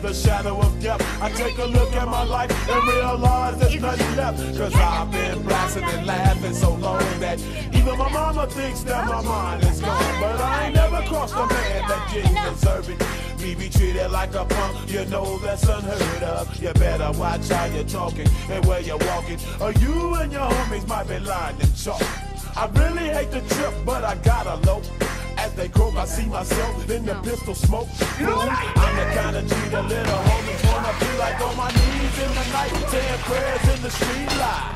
the shadow of death. I take a look at my life and realize there's nothing left. Cause I've been blasting and laughing so long that even my mama thinks that my mind is gone. But I ain't never crossed a man that didn't deserve it. Me be treated like a punk, you know that's unheard of. You better watch how you're talking and where you're walking, or you and your homies might be lying in chalk. I really hate the trip, but I gotta low. As they croak, I see myself in the pistol smoke. I'm the kind of G the little homies wanna be like, on my knees in the night, saying prayers in the street light.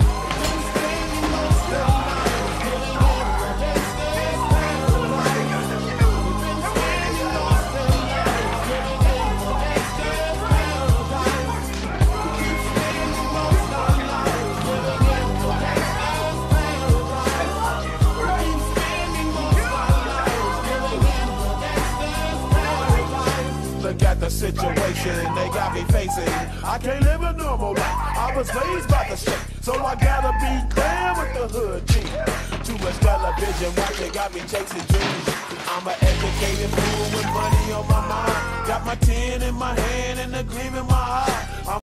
Look at the situation they got me facing. I can't live a normal life. I was raised by the state, so I gotta be down with the hood G. Too much television watching got me chasing dreams. I'm an educated fool with money on my mind. Got my 10